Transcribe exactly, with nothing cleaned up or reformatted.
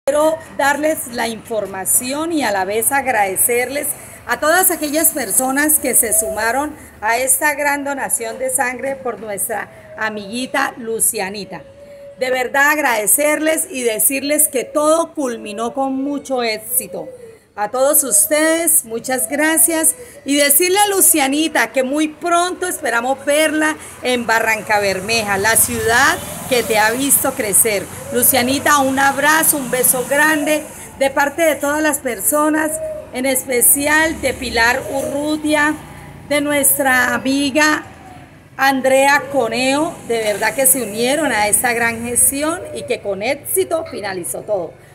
Quiero darles la información y a la vez agradecerles a todas aquellas personas que se sumaron a esta gran donación de sangre por nuestra amiguita Lucianita. De verdad agradecerles y decirles que todo culminó con mucho éxito. A todos ustedes, muchas gracias, y decirle a Lucianita que muy pronto esperamos verla en Barrancabermeja, la ciudad que te ha visto crecer. Lucianita, un abrazo, un beso grande de parte de todas las personas, en especial de Pilar Urrutia, de nuestra amiga Andrea Coneo, de verdad que se unieron a esta gran gestión y que con éxito finalizó todo.